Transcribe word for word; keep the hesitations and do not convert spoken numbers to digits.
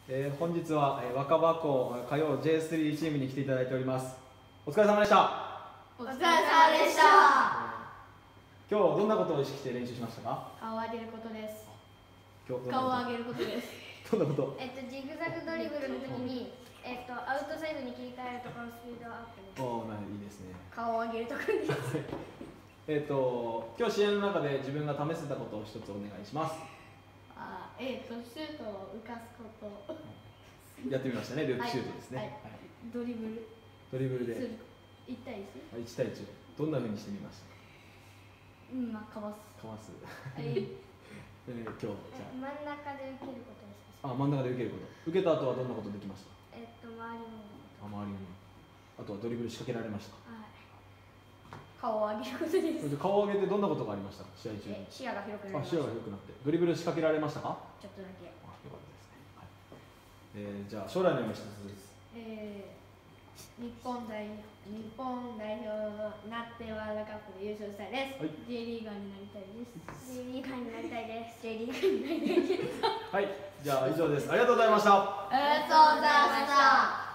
えー、本日は、えー、若葉校火曜 ジェイスリー チームに来ていただいております。お疲れ様でした。 お疲れ様でした。 今日どんなことを意識して練習しましたか？ 顔を上げることです。 今日顔を上げることです。 どんなこと？ えっとジグザグドリブルの時にえっとアウトサイドに切り替えるところのスピードアップです。 おお、いいですね。 顔を上げるところです。 えっと今日試合の中で自分が試せたことを一つお願いします。 あ、えっとシュートを浮かすこと。 やってみましたね。ループシュートですね。はいはい、 ドリブル。 ドリブルで。 いち対いち。 いち対いち。どんな風にしてみましたか？ うん、まあかわす。 かわす。 はい。 えー、今日じゃあ真ん中で受けることです。 あ、真ん中で受けること。受けた後はどんなことできました？ えっと周りの。 あ、周りの。あとはドリブル仕掛けられました。 はい。顔を上げることです。 顔を上げてどんなことがありました？試合中に。 視野が広くなりました。 あ、視野が広くなって。ドリブル仕掛けられましたか？ ちょっとだけ。 あ、よかったですね。はい。えー、じゃあ将来の夢一つです。 えー、日本代日本代表になってワールドカップで優勝したいです。はい、J リーガーになりたいです。 J リーガーになりたいです。J リーガーになりたいです。 はい、じゃあ以上です。ありがとうございました。 ありがとうございました。